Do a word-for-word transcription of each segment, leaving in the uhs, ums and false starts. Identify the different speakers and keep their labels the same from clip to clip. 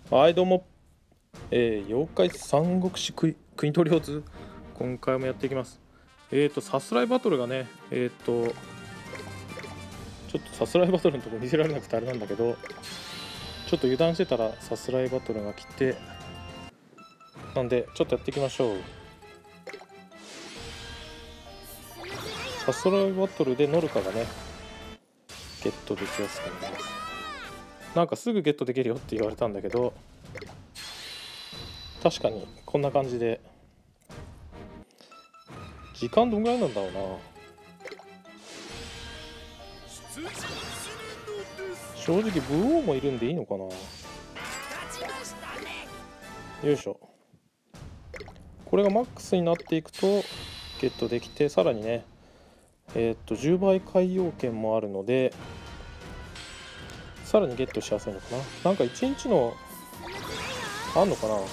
Speaker 1: はいどうも、えー、妖怪三国志クイ国取りオズ今回もやっていきます。えっ、ー、とさすらいバトルがねえっ、ー、とちょっとさすらいバトルのとこ見せられなくてあれなんだけど、ちょっと油断してたらさすらいバトルが来て、なんでちょっとやっていきましょう。さすらいバトルでノルカがねゲットできやすくなります。なんかすぐゲットできるよって言われたんだけど、確かにこんな感じで時間どんぐらいなんだろうな。正直武王もいるんでいいのかな。よいしょ。これがマックスになっていくとゲットできて、さらにねえー、っとじゅうばい海洋券もあるのでさらにゲットしやすいのかな。なんかいちにちのあんのかな。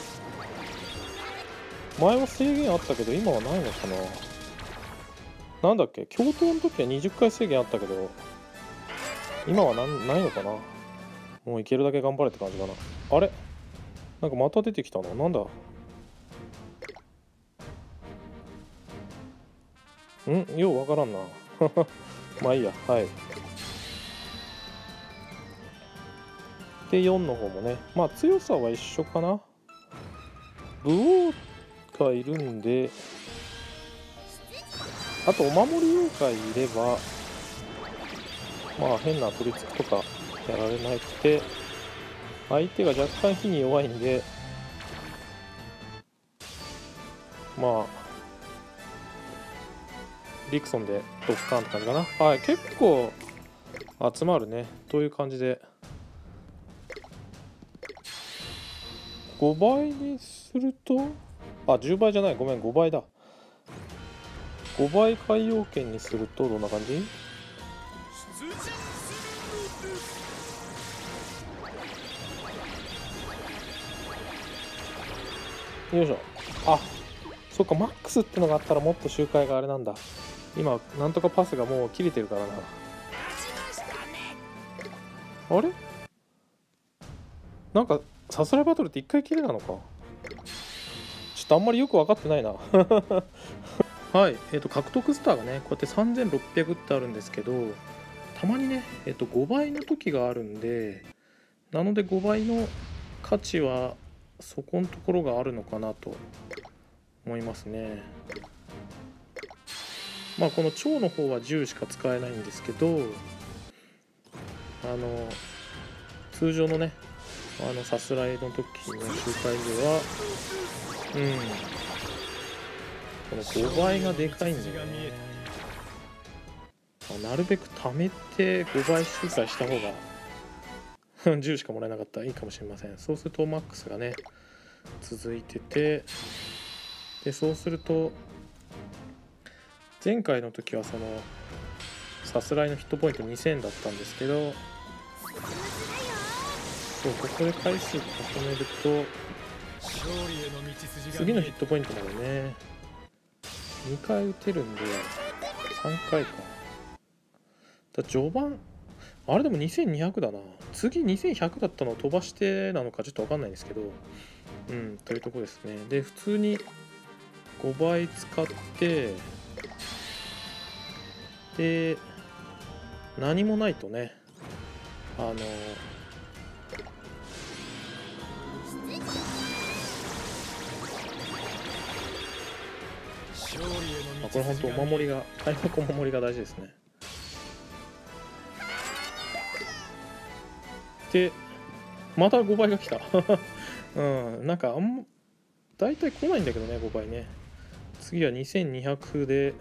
Speaker 1: 前は制限あったけど今はないのかな。なんだっけ、共闘の時はにじゅっかい制限あったけど今はなんないのかな。もういけるだけ頑張れって感じかな。あれなんかまた出てきたな。なんだん、ようわからんなまあいいや。はい。でよんの方もね、まあ強さは一緒かな。武王がいるんで、あとお守り妖怪いればまあ変な取り付くとかやられなくて、相手が若干火に弱いんで、まあリクソンでドッカンって感じかな。はい、結構集まるねという感じで、ごばいにすると、あじゅうばいじゃない、ごめんごばいだ。ごばい海洋圏にするとどんな感じ。よいしょ。あ、そっか、マックスってのがあったらもっと周回があれなんだ。今なんとかパスがもう切れてるからな。あれなんかさすらいバトルっていっかいきりなのか。ちょっとあんまりよく分かってないなはい、えー、と獲得スターがねこうやってさんぜんろっぴゃくってあるんですけど、たまにね、えー、とごばいの時があるんで、なのでごばいの価値はそこのところがあるのかなと思いますね。まあこの蝶の方はじゅうしか使えないんですけど、あの通常のねあのさすらいの時の周回ではうんこのごばいがでかいんだよね。なるべく貯めてごばい周回した方がじゅうしかもらえなかったらいいかもしれません。そうするとマックスがね続いてて、でそうすると前回の時はそのさすらいのヒットポイントにせんだったんですけど、そうここで回数重ねると次のヒットポイントまでねにかい打てるんでさんかいか。だ序盤あれでもにせんにひゃくだな。次にせんひゃくだったのを飛ばしてなのかちょっと分かんないんですけど、うんというとこですね。で普通にごばい使ってで何もないとね、あのあこれ本当お守りが開幕お守りが大事ですね。でまたごばいが来たうんなんかあんま大体来ないんだけどねごばいね。次はにせんにひゃくで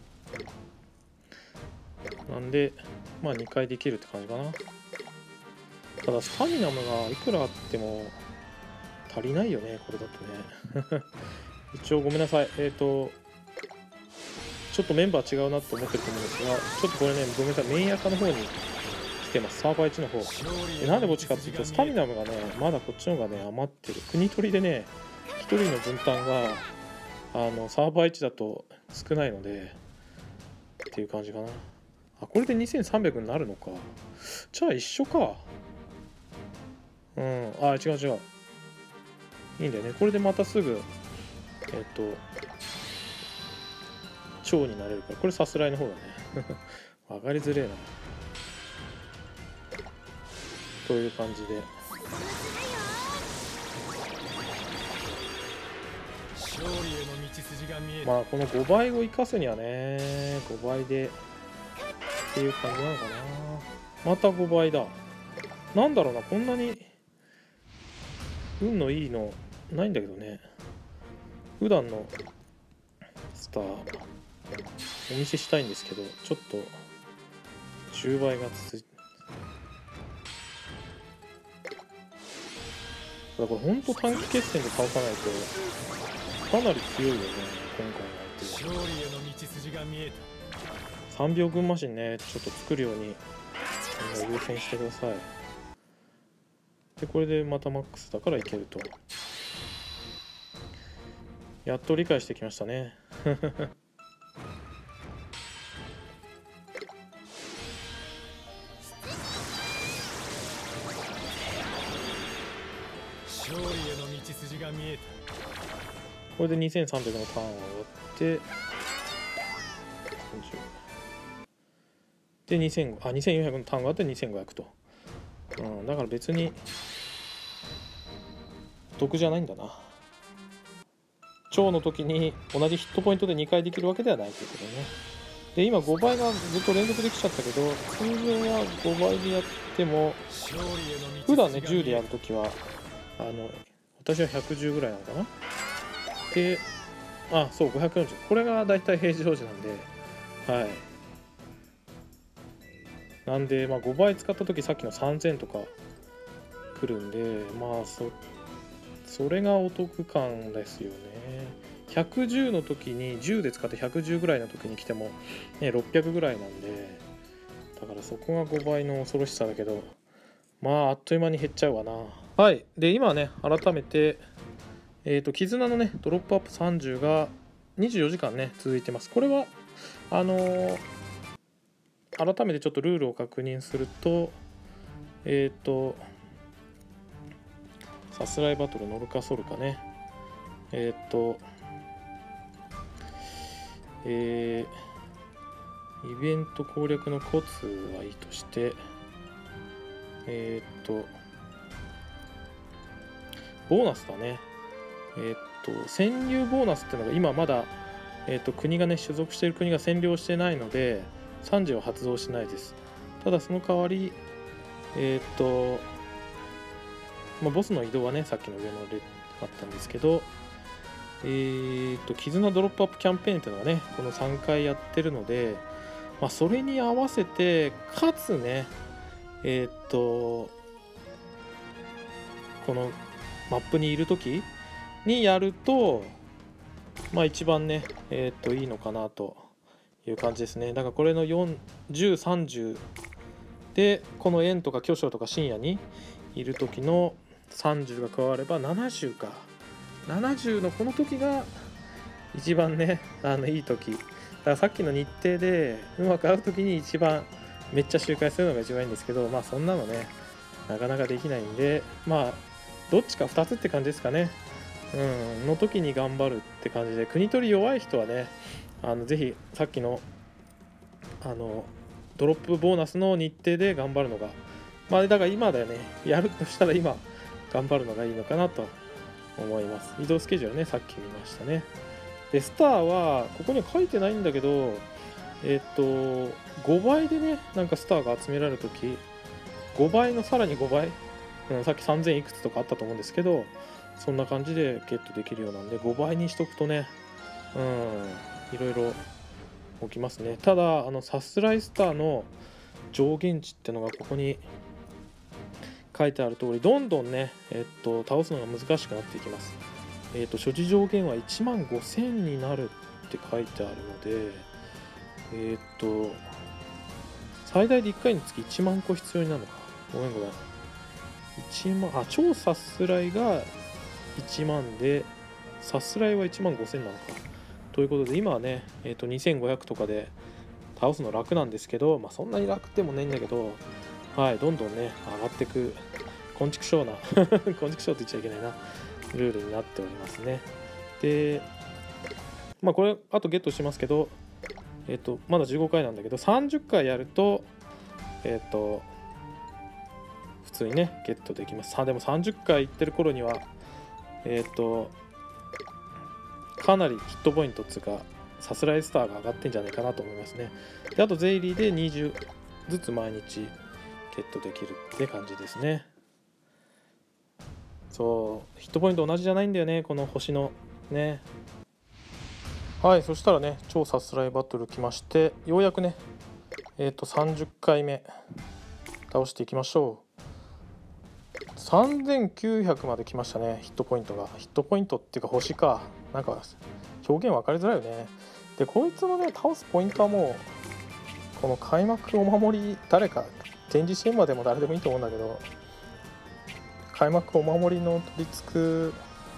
Speaker 1: なんでまあにかいできるって感じかな。ただスタミナムがいくらあっても足りないよねこれだとね一応ごめんなさい、えっ、ー、とちょっとメンバー違うなと思ってると思うんですが、ちょっとこれねごめんなさい、メインアカの方に来てます。サーバーいちの方で、なんでこっちかっていうとスタミナムがねまだこっちの方がね余ってる。国取りでねひとりの分担があのサーバーいちだと少ないのでっていう感じかな。あこれでにせんさんびゃくになるのか。じゃあ一緒か。 うん、あ、違う違う。いいんだよね。これでまたすぐ、えっと、蝶になれるから、これさすらいの方だね。分かりづれえな。という感じで。まあ、このごばいを生かすにはね、ごばいでっていう感じなのかな。またごばいだ。なんだろうな、こんなに運のいいのないんだけどね。普段のスターお見せしたいんですけど、ちょっとじゅうばいが続いて、だからほんと短期決戦で倒さないとかなり強いよね、今回の相手。さんびょうぐんマシンね、ちょっと作るようにみんな優先してください。でこれでまたマックスだからいけると。やっと理解してきましたね。これでにせんさんびゃくのターンを終わってでにせんごひゃくあにせんよんひゃくのターンがあってにせんごひゃくと、うん、だから別に得じゃないんだな。超の時に同じヒットポイントでにかいできるわけではないということね。で今ごばいがずっと連続できちゃったけど、通常はごばいでやっても普段ねじゅうでやるときはあの私はひゃくじゅうぐらいなのかな。であそうごひゃくよんじゅう、これがだいたい平常時なんで、はい、なんでまあごばい使った時さっきのさんぜんとかくるんで、まあそそれがお得感ですよね。ひゃくじゅうの時にじゅうで使ってひゃくじゅうぐらいの時に来ても、ね、ろっぴゃくぐらいなんで、だからそこがごばいの恐ろしさだけど、まああっという間に減っちゃうわな。はい、で今ね改めてえーと絆のねドロップアップさんじゅうがにじゅうよじかんね続いてます。これはあのー、改めてちょっとルールを確認すると、えっ、ー、とさすらいバトル乗るかソルかね、えっ、ー、とえー、イベント攻略のコツはいいとして、えっ、ー、とボーナスだね。えっ、と潜入ボーナスっていうのが今まだ、えー、と国がね所属している国が占領してないのでさんじは発動しないです。ただその代わりえっ、とまあ、ボスの移動はねさっきの上のレあったんですけど、えーと絆ドロップアップキャンペーンっていうのがねこのさんかいやってるので、まあ、それに合わせてかつねえっ、とこのマップにいる時にやるとまあ一番ねえっ、といいのかなという感じですね。だからこれのよん、じゅう、さんじゅうでこの円とか巨匠とか深夜にいる時のさんじゅうが加わればななじゅうか、ななじゅうのこの時が一番ねあのいい時だから、さっきの日程でうまく合う時に一番めっちゃ周回するのが一番いいんですけど、まあそんなのねなかなかできないんで、まあどっちかふたつって感じですかね。うんの時に頑張るって感じで、国取り弱い人はねあのぜひさっきのあのドロップボーナスの日程で頑張るのが、まあだから今だよね、やるとしたら今頑張るのがいいのかなと思います。移動スケジュールねさっき見ましたね。でスターはここには書いてないんだけど、えっとごばいでねなんかスターが集められるときごばいのさらにごばい、うん、さっきさんぜんいくつとかあったと思うんですけど、そんな感じでゲットできるようなんでごばいにしとくとね、うんいろいろ起きますね。ただあのさすらいスターの上限値ってのがここに書いてある通りどんどんね、えっと、倒すのが難しくなっていきます。えっと所持上限はいちまんごせんになるって書いてあるので、えっと最大でいっかいにつきいちまんこ必要になるのか。ごめんごめん。いちまん、あ、超さすらいがいちまんでさすらいはいちまんごせんなのか。ということで今はね、えっとにせんごひゃくとかで倒すの楽なんですけど、まあそんなに楽でもないんだけど、はい、どんどんね上がっていくこんちくしょうなこんちくしょうって言っちゃいけないなルールになっておりますね。でまあこれあとゲットしますけど、えっとまだじゅうごかいなんだけどさんじゅっかいやるとえっと普通にねゲットできます。さでもさんじゅっかいいってる頃にはえっとかなりヒットポイントっつうかさすらいスターが上がってんじゃないかなと思いますね。であとゼイリーでにじゅうずつ毎日ゲットできるって感じですね。そうヒットポイント同じじゃないんだよねこの星のね。はい、そしたらね超さすらいバトル来まして、ようやくねえっとさんじゅっかいめ倒していきましょう。さんぜんきゅうひゃくまで来ましたね。ヒットポイントがヒットポイントっていうか星か、なんか表現分かりづらいよね。でこいつのね倒すポイントはもうこの開幕お守り、誰か展示シーンまでも誰でもいいと思うんだけど、開幕お守りの取り付く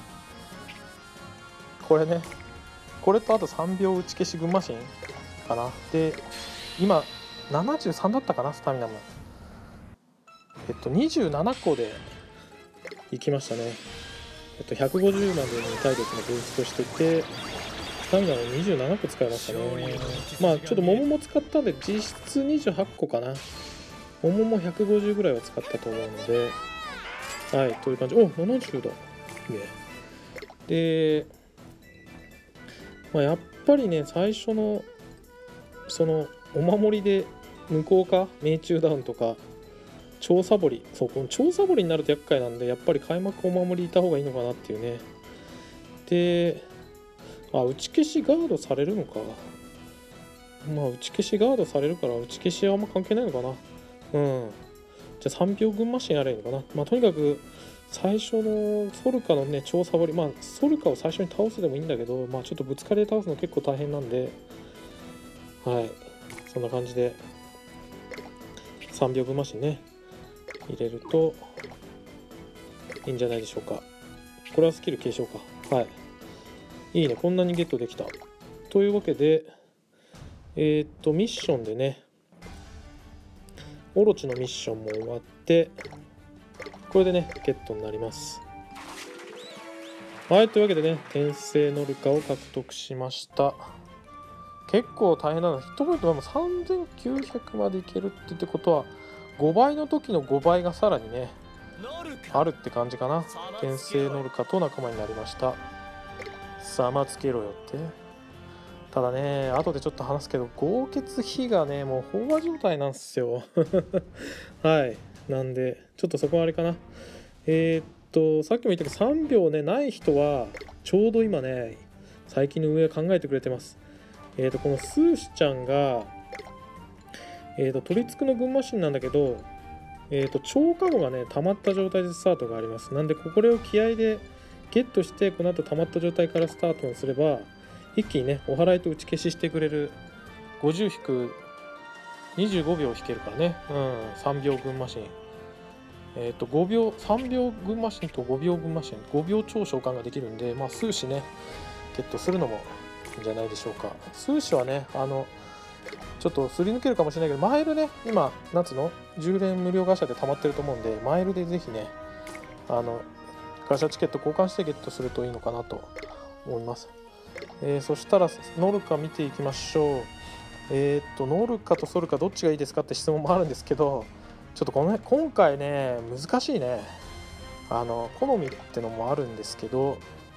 Speaker 1: これね、これとあとさんびょう打ち消し群馬神かな。で今ななじゅうさんだったかなスタミナも。えっとにじゅうななこでいきましたね。えっとひゃくごじゅうまでに体力のブーストしててスタミナもにじゅうななこ使いましたね。まあちょっと桃も使ったんで実質にじゅうはちこかな。桃もひゃくごじゅうぐらいは使ったと思うので、はいという感じ。おななじゅうだいいね。でまあ、やっぱりね最初のそのお守りで無効化命中ダウンとか超サボり、そうこの超サボりになると厄介なんで、やっぱり開幕お守りいた方がいいのかなっていうね。であ打ち消しガードされるのか。まあ打ち消しガードされるから打ち消しはあんま関係ないのかな。うんじゃあさんびょう群馬神やればいいのかな。まあとにかく最初のソルカのね超サボり、まあソルカを最初に倒すでもいいんだけど、まあちょっとぶつかりで倒すの結構大変なんで、はいそんな感じでさんびょう群馬神ね入れるといいんじゃないでしょうか。これはスキル継承か。はいいいね、こんなにゲットできた。というわけでえー、っとミッションでねオロチのミッションも終わって、これでねゲットになります。はいというわけでね転生ノルカを獲得しました。結構大変なの。ヒットポイントはもうさんぜんきゅうひゃくまでいけるって言ってことはごばいの時のごばいがさらにねあるって感じかな。転生ノルカと仲間になりました。さまつけろよって。ただね後でちょっと話すけど豪傑比がねもう飽和状態なんですよはいなんでちょっとそこはあれかな。えー、っとさっきも言ったけどさんびょうねない人はちょうど今ね最近の運営考えてくれてます。えー、っとこのスーシちゃんがえー、っと取り付くの群馬神なんだけど、えー、っと超過後がね溜まった状態でスタートがあります。なんでこれを気合でゲットしてこの後溜まった状態からスタートをすれば一気にねお祓いと打ち消ししてくれる。ごじゅう引くにじゅうごびょう引けるからね。うんさんびょう群馬神えっ、ー、とごびょうさんびょう群馬神とごびょう群馬神ごびょう超召喚ができるんで、まあ数子ねゲットするのもいいんじゃないでしょうか。数子はねあのちょっとすり抜けるかもしれないけどマイルね今夏のじゅう連無料ガシャで溜まってると思うんで、マイルでぜひねあのガシャチケット交換してゲットするといいのかなと思います。えー、そしたらノルカ見ていきましょう。えー、っとノルカとソルカどっちがいいですかって質問もあるんですけど、ちょっとこの今回ね難しいね。あの好みってのもあるんですけど、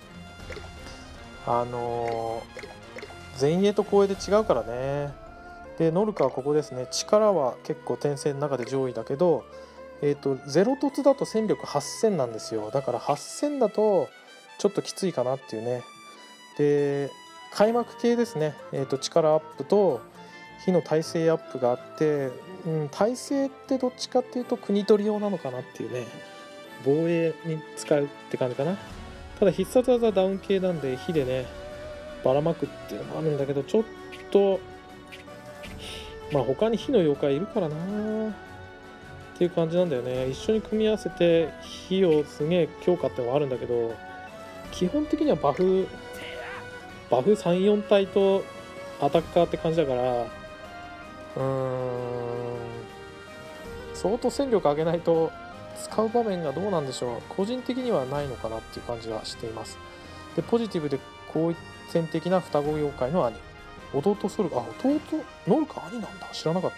Speaker 1: あのー、前衛と後衛で違うからね。でノルカはここですね。力は結構転生の中で上位だけど、えー、っとゼロ凸だと戦力はっせんなんですよ。だからはっせんだとちょっときついかなっていうね。で開幕系ですね、えー、と力アップと火の耐性アップがあって、うん、耐性ってどっちかっていうと国取り用なのかなっていうね。防衛に使うって感じかな。ただ必殺技ダウン系なんで火でねばらまくっていうのもあるんだけど、ちょっとまあ他に火の妖怪いるからなっていう感じなんだよね。一緒に組み合わせて火をすげえ強化ってのもあるんだけど、基本的にはバフバフさんよん体とアタッカーって感じだから、うーん相当戦力上げないと使う場面がどうなんでしょう。個人的にはないのかなっていう感じがしています。でポジティブで好戦的な双子妖怪の兄、弟ソルカ、あ弟ノルカ兄なんだ、知らなかった。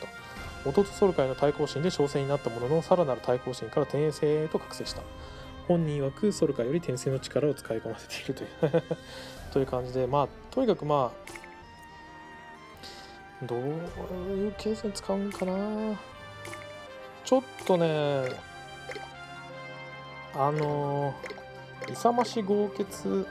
Speaker 1: 弟ソルカへの対抗心で小生になったものの、さらなる対抗心から転生へと覚醒した。本人曰くソルカより転生の力を使いこなせているというという感じで、まあとにかくまあどういうケースに使うんかな。ちょっとね、あのー、勇まし豪傑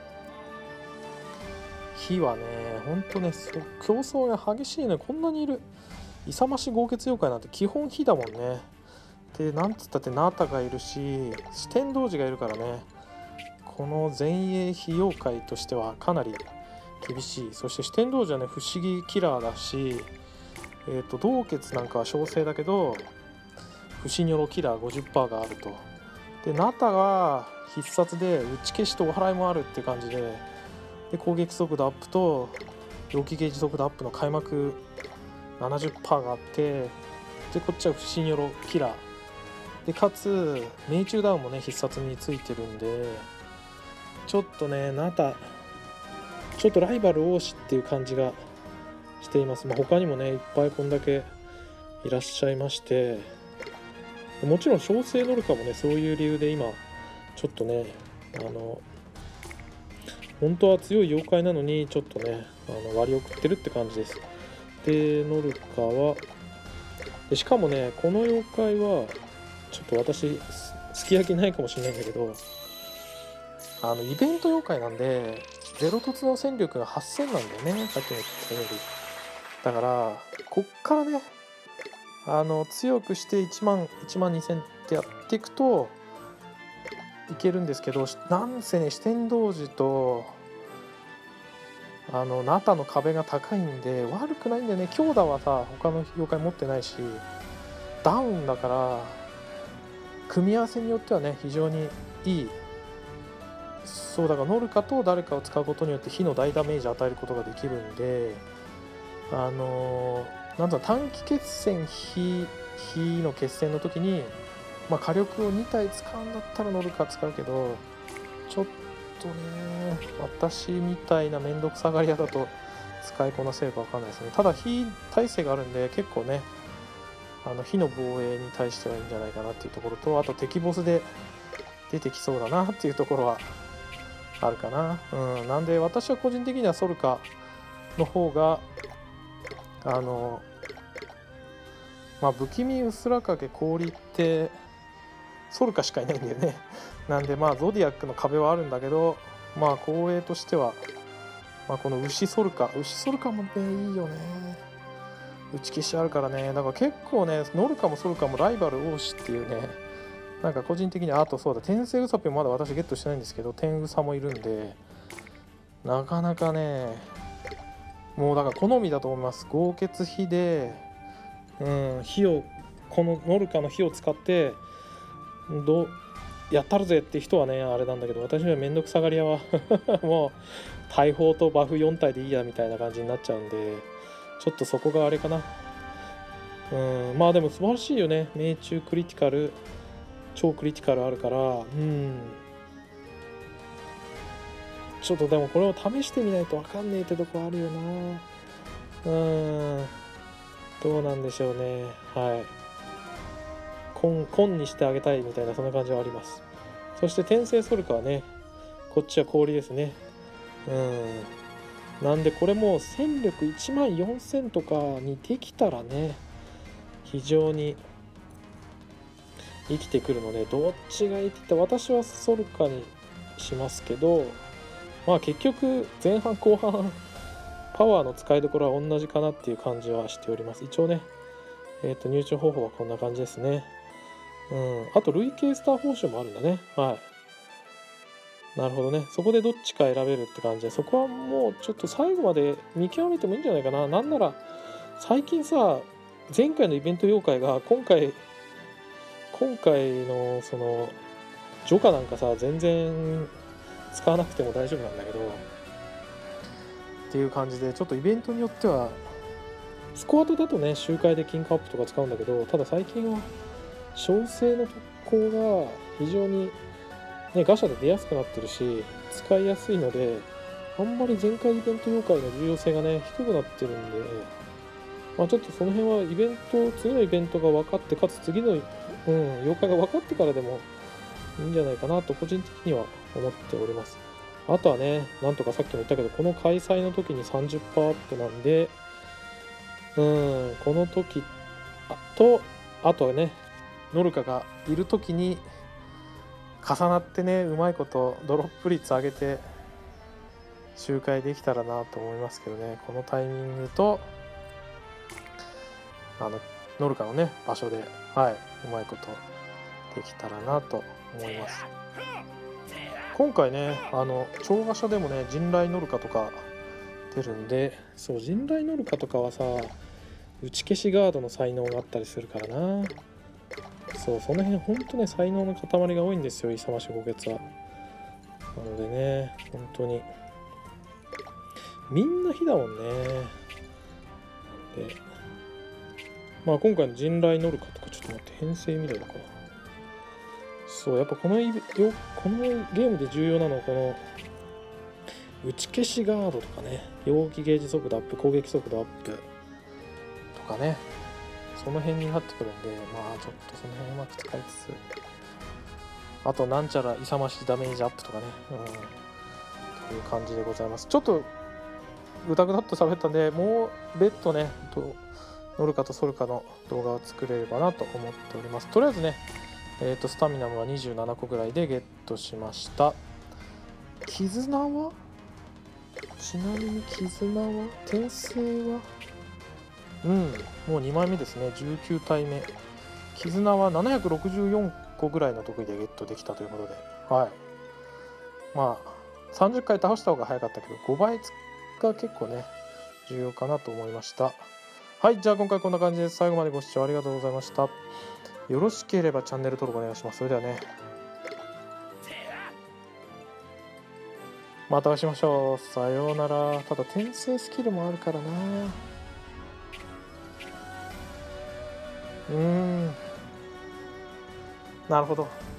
Speaker 1: 火はね、ほんとね、競争が激しいね。こんなにいる勇まし豪傑妖怪なんて基本火だもんね。で、なんつったってナータがいるし、四天童子がいるからね、この前衛火妖怪としてはかなり厳しい。そして四天童子はね、不思議キラーだし、えーと、道傑なんかは小生だけど、不死ニョロキラー ごじゅっパーセント があると。で、ナタが必殺で打ち消しとお祓いもあるっていう感じで、で攻撃速度アップと陽気ゲージ速度アップの開幕 ななじゅっパーセント があって、でこっちは不死ニョロキラーで、かつ命中ダウンもね必殺についてるんで、ちょっとねナタちょっとライバル多しっていう感じがしています。まあ、他にもねいっぱいこんだけいらっしゃいまして、もちろん小生ノルカもねそういう理由で今ちょっとね、あの本当は強い妖怪なのにちょっとねあの割り送ってるって感じです。でノルカはで、しかもねこの妖怪はちょっと私すき焼きないかもしれないんだけど、あのイベント妖怪なんでゼロ突の戦力がはっせんなんだよね、さっきも言ったように。だからこっからねあの強くしていちまんいちまんにせんってやっていくといけるんですけど、なんせね四天童子とあのナタの壁が高いんで悪くないんだよね。強打はさ他の妖怪持ってないし、ダウンだから組み合わせによってはね非常にいい。そうだからノルカと誰かを使うことによって火の大ダメージ与えることができるんで、あのーなんだ短期決戦火火の決戦の時に、まあ、火力をに体使うんだったらノルカ使うけど、ちょっとね私みたいな面倒くさがり屋だと使いこなせるか分かんないですね。ただ火耐性があるんで結構ねあの火の防衛に対してはいいんじゃないかなっていうところと、あと敵ボスで出てきそうだなっていうところはあるかな。うん、なんで私は個人的にはソルカの方があのまあ不気味薄ら影氷ってソルカしかいないんだよね。なんでまあゾディアックの壁はあるんだけど、まあ光栄としては、まあ、この牛ソルカ牛ソルカもねいいよね。打ち消しあるからね。だから結構ねノルカもソルカもライバル多しっていうね、なんか個人的にあとそうだ天聖ウサピもまだ私ゲットしてないんですけど、天ウサもいるんでなかなかねもうだから好みだと思います。豪傑火で、うん、火をこのノルカの火を使ってどやったるぜって人はねあれなんだけど、私にはめんどくさがり屋はもう大砲とバフよん体でいいやみたいな感じになっちゃうんで、ちょっとそこがあれかな。うんまあでも素晴らしいよね。命中クリティカル超クリティカルあるから、うんちょっとでもこれを試してみないと分かんねえってとこあるよな。うんどうなんでしょうね。はいコンコンにしてあげたいみたいなそんな感じはあります。そして天聖ソルカはねこっちは氷ですね。うんなんでこれも戦力いちまんよんせんとかにできたらね非常に生きてくるので、どっちがいいって言ったら私はソルカにしますけど、まあ結局前半後半パワーの使いどころは同じかなっていう感じはしております。一応ねえっと入手方法はこんな感じですね。うんあと累計スター報酬もあるんだね。はいなるほどね。そこでどっちか選べるって感じで、そこはもうちょっと最後まで見極めてもいいんじゃないかな。なんなら最近さ前回のイベント妖怪が今回今回のそのジョカなんかさ全然使わなくても大丈夫なんだけどっていう感じで、ちょっとイベントによってはスコアトだとね周回で金貨アップとか使うんだけど、ただ最近は小生のとが非常に、ね、ガシャで出やすくなってるし使いやすいので、あんまり前回イベント妖怪の重要性がね低くなってるんで、まあ、ちょっとその辺はイベント次のイベントが分かって、かつ次の、うん、妖怪が分かってからでもいいんじゃないかなと個人的には思っております。あとはね、なんとかさっきも言ったけど、この開催の時に さんじゅっパーセント アップなんで、うん、この時と、あとはね、ノルカがいる時に重なってね、うまいことドロップ率上げて周回できたらなと思いますけどね、このタイミングと、あのノルカのね場所で、はい、うまいことできたらなと思います。今回ね、あの超賀所でもね陣雷ノルカとか出るんで、そう陣雷ノルカとかはさ、打ち消しガードの才能があったりするからな。そう、その辺ほんとね才能の塊が多いんですよ、勇まし五月は。なのでね、本当にみんな火だもんね。で、まあ今回の陣雷ノルカとか、ちょっと待って、編成見ればかな。そう、やっぱこのイベよこのゲームで重要なのはこの打ち消しガードとかね、容器ゲージ速度アップ、攻撃速度アップとかね、その辺になってくるんで、まあちょっとその辺うまく使いつつ、あとなんちゃら勇ましダメージアップとかね、うん、という感じでございます。ちょっとぐだぐだっと喋ったんで、もう別途ねとノルカとソルカの動画を作れればなと思っております。とりあえずね、えー、とスタミナはにじゅうななこぐらいでゲットしました。絆はちなみに絆は転生はうんもうにまいめですね。じゅうきゅうたいめ。絆はななひゃくろくじゅうよんこぐらいの得意でゲットできたということで、はい、まあさんじゅっかい倒した方が早かったけどごばいが結構ね重要かなと思いました。はい、じゃあ今回こんな感じです。最後までご視聴ありがとうございました。よろしければチャンネル登録お願いします。それではね、またお会いしましょう。さようなら。ただ転生スキルもあるからな。うーん、なるほど。